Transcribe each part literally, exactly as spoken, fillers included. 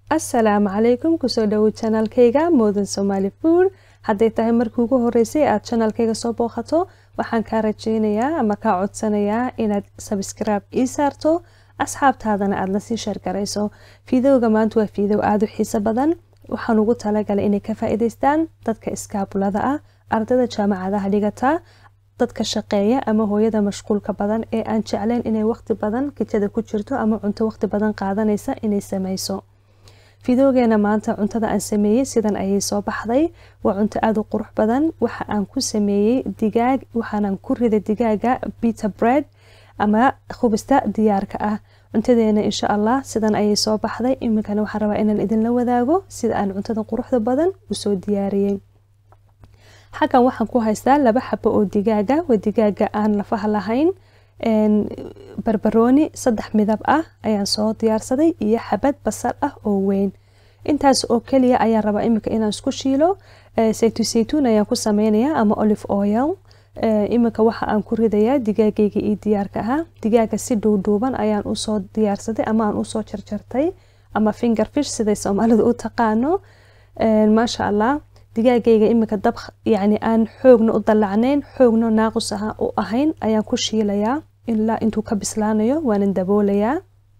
Assalaamu calaykum kusoo dhawow channelkayga Modern Somali Food. Hadday tahay markii ugu horeysay aad channelkayga soo booqato, waxaan kaa rajaynayaa ama kaa codsanayaa inaad subscribe ii saarto, asxaabtaadana aad la sii share garayso. Fiidowga maanta waa fiidow aad u xiiso badan. Waxaan ugu talagalay inay ka faa'iidaystaan dadka iskaabulada ah, ardayda jaamacadaha dhigata, dadka shaqeeya ama hooyada mashquulka badan ee aan jeclayn inay waqti badan kitchada ku jirto ama cunto waqti badan qaadanaysa inay samayso. Fiidowgeena maanta cuntada aan sameeyay sidan ayay soo baxday. Waa cunto aad u qurux badan. Waxa aan ku sameeyay digaag, waxaan ku riday digaaga pita bread ama khubista diyaarka ah. Cuntadeena insha Allah sidan ayay soo baxday. Iminkana waxaan rabaa inaan idin la wadaago sida aan cuntada quruxda badan u soo diyaariyay. Xakan waxaan ku haystaa laba xabo oo digaaga, waa digaaga aan lafaha lahayn. barbarooni saddex midab ah ayaan soo diyaarsaday iyo xabad basal ah oo weyn. Intaas oo kaliya ayaan rabaa iminka inaan isku shiilo. saytuun saytuun ayaan ku sameynayaa ama olive oil. Iminka waxa aan ku ridayaa digaagayga iyo diyaarka ah. Digaaga si dhuudhuuban ayaan u soo diyaarsaday ama aan u soo jarjartay ama finger fish siday Soomaalidu u taqaano. Maasha Allah. Digaagayga iminka dab yani aan xoogna u dalacnayn, xoogna naaqus ah u ahayn ayaan ku shiilayaa ilaa intuu ka bislaanayo waan daboolayaa.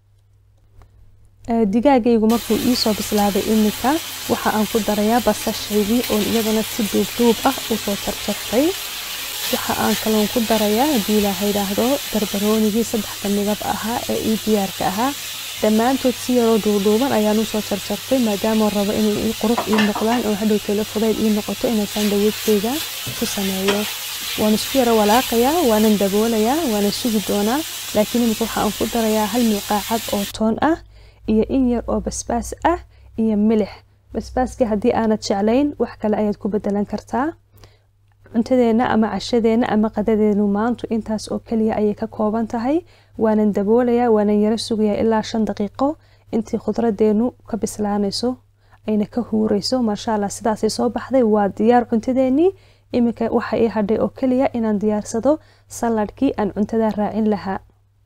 Digaagaygu markuu ii soo bislaaday iminka waxa aan ku darayaa basashaydii oo iyadana si duub ah u soo jarjartay. Waxa aan kaloon ku darayaa hadii la yiraahdo barbaroonigii saddexda midab ahaa ee ii diyaarka ahaa. Dhammaantood si yar dhuudhuuban ayaan u soo jarjartay maadaama rabo inay ii qurux ii noqdaan oo hadhow kale fudayd ii noqoto inaan sandwichkayga ku sameeyo. waan isku yara walaaqayaa, waan daboolayaa, waan sugi doonaa. Laakiin imika waxa aan ku darayaa hal milqaacad oo toon ah iyo in yar oo basbaas ah iyo milix. Basbaaska hadii aanad jeclayn wax kale ayaad ku bedelan kartaa. Cuntadeena ama cashadeena ama qadadeenu maanta intaas oo kaliya ayay ka kooban tahay. waan daboolayaa, waan yara sugayaa ilaa shan daqiiqo intii khudradeenu ka bislaanayso ayna ka huurayso. Masha Allah sidaas ay soo baxday. Waa diyaar cuntadeeni. Imika waxa ay hadhay oo kaliya inaan diyaarsado saladkii aan cuntada raacin lahaa.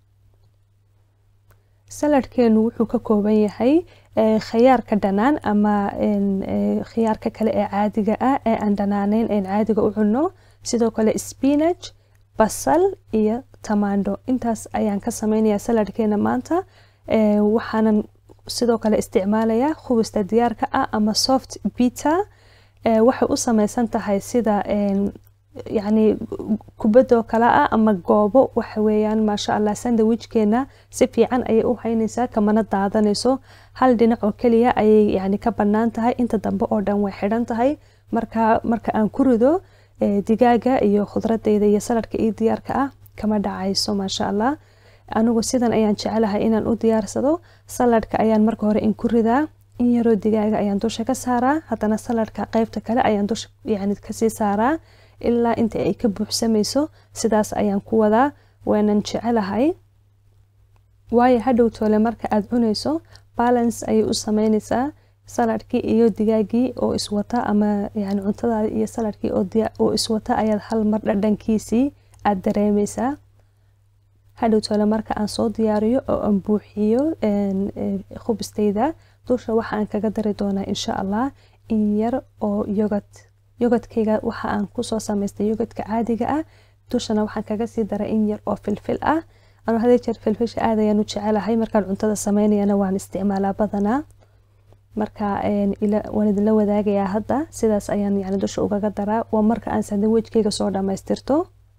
Saladkeenu wuxuu ka kooban yahay khiyaarka dhanaan ama khiyaarka kale ee caadiga ah ee aan dhanaanayn ee caadiga u cunno, sidoo kale spinach, basal iyo tamaandho. Intaas ayaan ka sameynayaa saladkeena maanta. Waxaanan sidoo kale isticmaalayaa khubista diyaarka ah ama soft pita. waxay u sameysan tahay sida yani kubado kala ah ama goobo. waxa weeyaan Masha Allah sandwichkeena si fiican ayay u haynaysaa kamana daadanayso. hal dhinac oo kaliya ayay yani ka banaan tahay, inta dambe oo dhan way xidhan tahay. marka marka aan ku rido digaaga iyo khudradeyda iyo saladka iyo diyaarka ah kama dhacayso. Masha Allah anigu sidan ayaan jecelahay inaan u diyaarsado. saladka ayaan marka hore in ku ridaa, in yaro digaaga ayaan dusha ka saaraa, hadana saladka qaybta kale ayaan dusha yani ka sii saaraa ilaa inta ay ka buuxsamayso. sidaas ayaan ku wadaa. waanan jecelahay waayo hadhow toole marka aad cunayso balance ayay u sameynaysaa saladkii iyo digaagii oo iswata ama yani cuntada iyo saladkii oo oo iswata ayaad hal mar dhadhankiisii aad dareemaysaa. hadhow toole marka aan soo diyaariyo oo aan buuxiyo khubistayda dusha waxaan kaga dari doonaa insha Allah in yar oo yogurt. yogurtkayga waxa aan ku soo sameystay yogurtka caadiga ah. dushana waxaan kaga sii daray in yar oo filfil ah. anu hadii jeer filfisha aad ayaan u jecelahay markaan cuntada sameynayana waan isticmaalaa badanaa. marka een ila waan idin la wadaagayaa hadda sidaas ayaan yani dusha uga daraa. waa marka aan sandwichkayga soo dhamaystirto.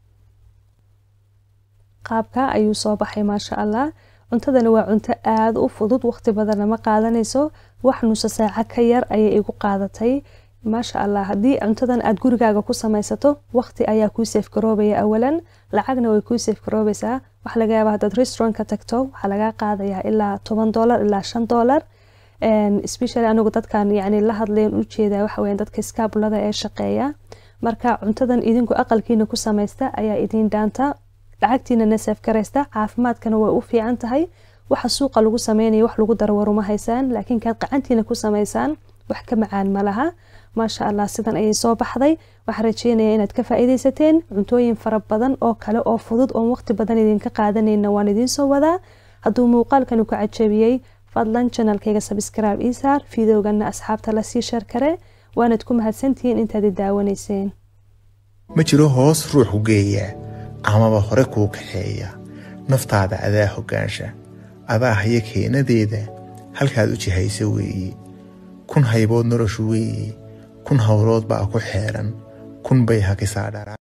qaabka ayuu soo baxay Masha Allah. cuntadana waa cunto aad u fudud, waqti badan ma qaadanayso. wax nus saac ka yar ayay igu qaadatay. Masha Allah hadii cuntadan aad gurigaaga ku samaysato waqti ayaa ku save garoobaya awalan, lacagna way ku save garoobaysaa. wax laga yaabaa hadaad restaurant ka tagto waxa laga qaadayaa ilaa toban dollar ilaa shan dollar. and especially anigu dadkan yani la hadleen u jeedaa waxa weeyaan dadka iskaabulada ee shaqeeya. marka cuntadan idinku aqalkiina ku samaysta ayaa idin dhaanta, lacagtiina na save garaysta, caafimaadkana way u fiican tahay. waxa suuqa lagu sameynayo wax lagu daro waruma haysaan, laakiin kaad qacantiina ku samaysaan wax ka macaan malaha. Masha Allah sidan ayay soo baxday. waxaan rajeynayaa inaad ka faa'iideysateen. cuntooyin fara badan oo kale oo fudud oo waqti badan idinka qaadanayna waan idin soo wadaa. hadduu muuqaalkan ku cajabiyay fadlan channelkayga subscribe ii saar fiidowgana asxaabta la sii share kare waanad ku mahadsantihiin intaad daawanayseen ma jiro hoos ruux u geeya amaba hore kuu kaxeeya naftaada adaa hogaansha adaa haya keenadeeda halkaad u jihaysa weeye kun haybood noloshu weeye kun hawlood baa ku xeeran kun bay hakisaa dhara